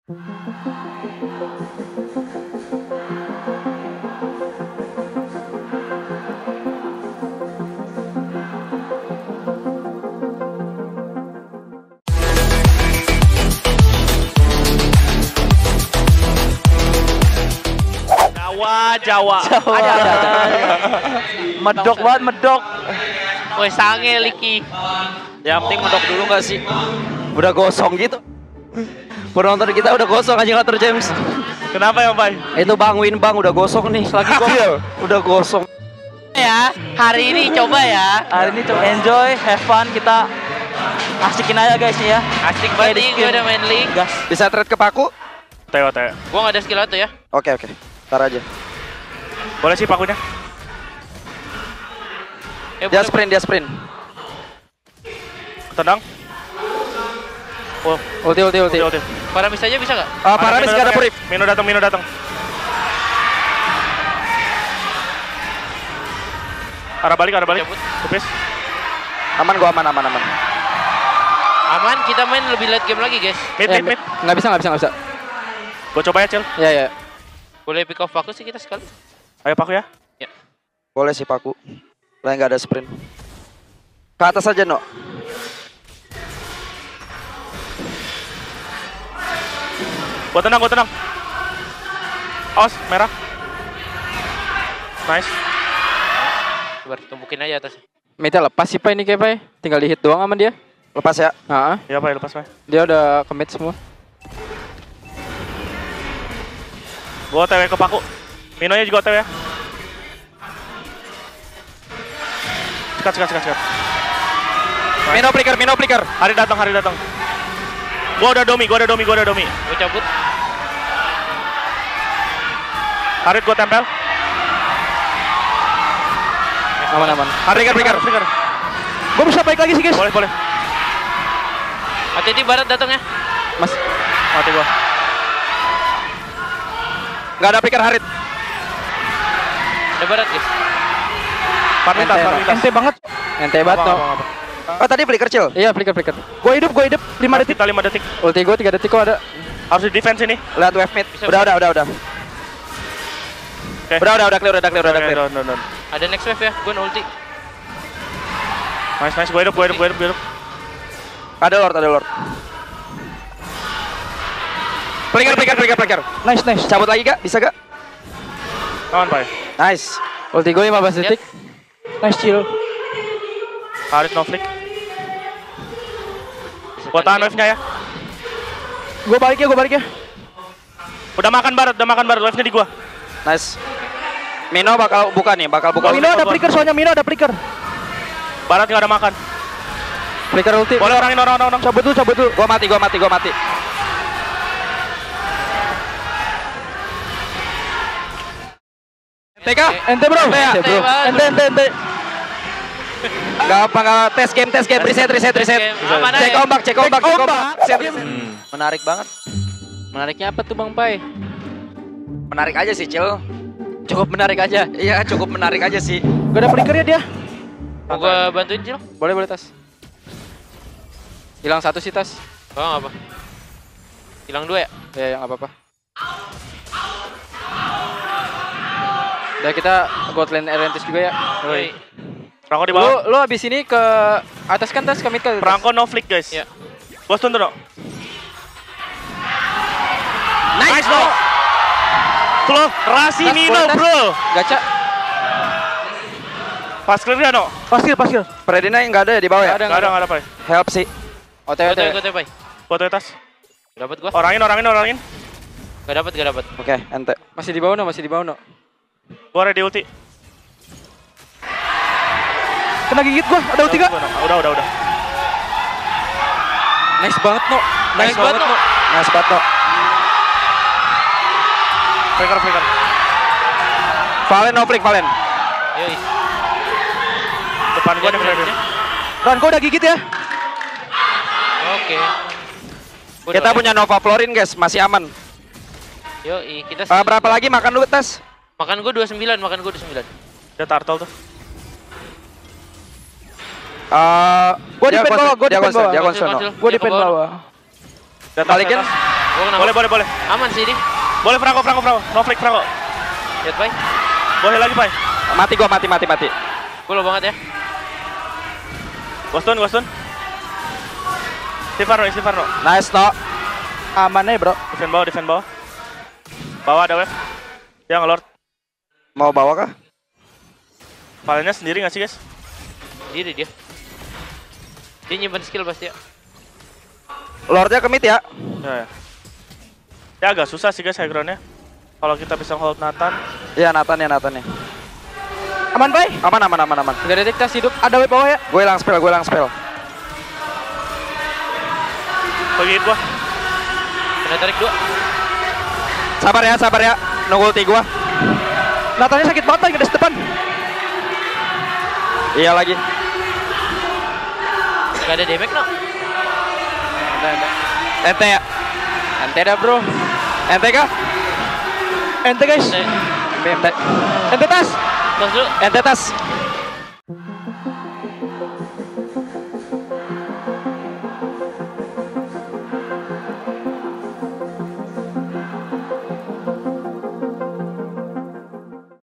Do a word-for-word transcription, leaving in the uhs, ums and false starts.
Jawa, Jawa. Jawa. Ada, ada, ada. Medok banget, medok. Woi, sange Liki. Yang penting medok dulu nggak sih? Udah gosong gitu. Penonton kita udah gosong aja ngatur James. Kenapa ya, Bay? Itu Bang Win Bang udah gosong nih. Lagi gosong. Udah gosong. Ya, hari ini coba ya. Hari ini coba enjoy, have fun, kita asikin aja guys ya. Asik banget nih, gue udah main League. Gas. Bisa trade ke Paku? Teo, Teo. Gue gak ada skill itu ya. Oke, oke. Ntar aja. Boleh sih Pakunya. Eh, Dia boleh, sprint, dia sprint. Tendang. Oh, Ulti, ulti, ulti. ulti, ulti. Paramis aja bisa gak? Ah, Paramis gak ada purif. Mino datang, Mino datang. Arah balik, arah balik. Tepis. Aman gua, aman, aman, aman. Aman, kita main lebih late game lagi, guys. Mid, Eh, mid, mid. Nggak bisa, nggak bisa, nggak bisa. Gue coba ya, Cil. Ya, ya. Boleh pick off Paku sih kita sekali. Ayo Paku ya. Ya. Boleh sih Paku. Lah nggak ada sprint. Ke atas aja, No. Gua tenang, gua tenang. Os, merah. Nice. Coba tumpukin aja atas. Meta lepas sih Pak ini kayak Pak. Tinggal di hit doang sama dia. Lepas ya. Heeh. Ya Pak, lepas Pak. Dia udah commit semua. Gua O T W ke Paku. Minonya juga O T W ya. Cekat, cekat, cekat, cekat. Mino flicker, Mino flicker. Hari datang, hari datang. Gua udah domi, gua udah domi, gua udah domi. Gua cabut. Harit gua tempel. Aman aman. Harit flicker, flicker, flicker. Gua bisa balik lagi sih guys. Boleh, boleh. Hati-hati barat datang ya. Mas. Mati gua. Nggak ada flicker Harit. Ada barat guys. Parmintas, Ente, parmintas. Ente banget. Ente bat no. Oh tadi flicker Cil. Iya flicker flicker. Gua hidup, gua hidup lima detik. Kita lima detik. Ulti gue tiga detik kok ada. Harus di defense ini. Lihat wave mid. Bisa, Udah, bisa. udah, udah, udah. Oke. Udah, udah, udah clear, udah clear, udah Oke, clear. down, down, down. Ada next wave ya, gue ulti. Nice, nice, gue hidup, gue hidup, gue hidup, gue hidup. Ada lord, ada lord. Flicker, flicker, flicker, flicker. Nice, nice. Cabut lagi gak? Bisa gak? Kawan Pak. Nice. Ulti gue lima belas detik. Nice Cil. Harit no flick. Gua tahan wave-nya ya. Gua balik ya, gua balik ya. Udah makan barat, udah makan barat, wave-nya di gua. Nice. Mino bakal buka nih, bakal buka. Mino ada flicker soalnya, Mino ada flicker. Barat nggak ada makan. Flicker ulti. Boleh orangin orang orang orang. Cabut dulu, cabut dulu. Gua mati, gua mati, gua mati. T K, ente bro. Ente, bro. Ente, ente, ente. Gak apa, gak tes game, tes game, reset, reset, reset. Cek ombak, cek ombak, cek ombak. Reset, reset. Menarik banget. Menariknya apa tuh Bang Pai? Menarik aja sih, Cil. Cukup menarik aja. Iya, cukup menarik aja sih. Gak ada flickernya dia. Mau gua bantuin Cil? Boleh boleh Tas. Hilang satu sih Tas. Oh nggak apa. Hilang dua ya? Ya yang apa apa. Udah kita gold lane Erentis juga ya. Oi. Perangko di Lu bawah. lu abis ini ke atas kan Tas, ke mid ke. Perangko no flick guys. Iya. Gua stun tuh, Dok. Nice, Nice, bro. Tuh, Rasi Tas, Mino, boleh, Tas. bro. Gacha. Pas clear ya, No? Paskil, paskil. Predina yang nggak ada ya di bawah ya? Nggak ada, Enggak ada, enggak ada, Pak. Help sih. O T W O T W. Gua tepai. Gua tuh tas. Dapat gua. Orangin, orangin, orangin. Gak dapat, gak dapat. Oke, ente. Masih di bawah no, masih di bawah no. Gua ready ulti. Kena gigit gua, ada ulti gak? Udah, udah, udah. Nice banget no. Nice banget, No. Nice banget, No. Flicker, flicker. Valen no flick, Valen. Yoi. Depan gua nih berarti. Ron, gua udah gigit ya. Oke. Kita punya Nova Florin guys, masih aman. Yoi, kita Uh, berapa lagi makan dulu tes? Makan gua dua puluh sembilan, makan gua dua puluh sembilan. Ada turtle tuh. Uh, Gua di pen bawah, gua di pen bawah. Dia konsen, Gua di pen bawah. Balikin. Boleh, boleh, boleh. Aman sih ini. Boleh Franco, Franco, Franco. No flick Franco. Lihat, Pai. Boleh lagi, Pai. Mati gua, mati, mati, mati. Gue low banget ya. Gua stun, gua stun. Sifarno, Sifarno. Nice, no. Aman nih, bro. Defend bawah, defend bawah. Bawah ada wave. Dia ngelord. Mau bawa kah? Palenya sendiri nggak sih, guys? Diri dia. Dia nyimpan skill pasti ya. Lordnya ke mid ya. Ya, ya. Ya agak susah sih guys high ground-nya. Kalau kita bisa hold Nathan. Iya, Nathan ya, Nathan ya. Aman, Pai? Aman, aman, aman, aman. Gak ada detek hidup. Ada wave bawah ya? Gue hilang spell, gue hilang spell. Pergi gua. Kena tarik dua. Sabar ya, sabar ya. Nunggu ulti gua. Nathannya sakit banget lagi di depan. Iya lagi. Gak ada damage no. Ente, ente. Ente ya. Ente dah bro. Ente kah? Ente guys. Ente. Ente. Ente tas. Tos dulu. Ente tas.